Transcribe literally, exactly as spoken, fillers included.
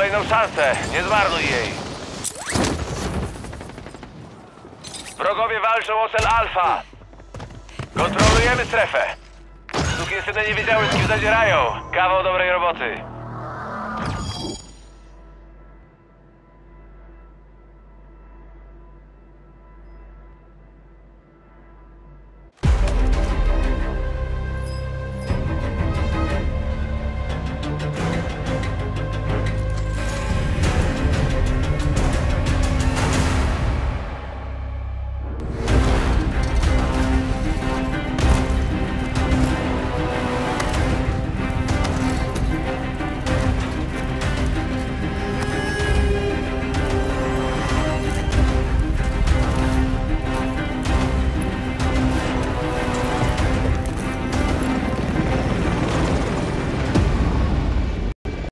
kolejną szansę. Nie zmarnuj jej. Wrogowie walczą o cel Alfa. Kontrolujemy strefę. Sukinsyny nie wiedziały, z kim zadzierają. Kawał dobrej roboty.